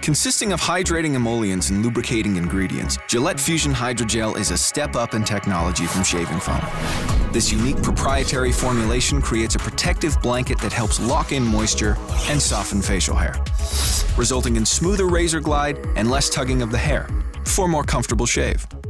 Consisting of hydrating emollients and lubricating ingredients, Gillette Fusion Hydrogel is a step up in technology from shaving foam. This unique proprietary formulation creates a protective blanket that helps lock in moisture and soften facial hair, resulting in smoother razor glide and less tugging of the hair for a more comfortable shave.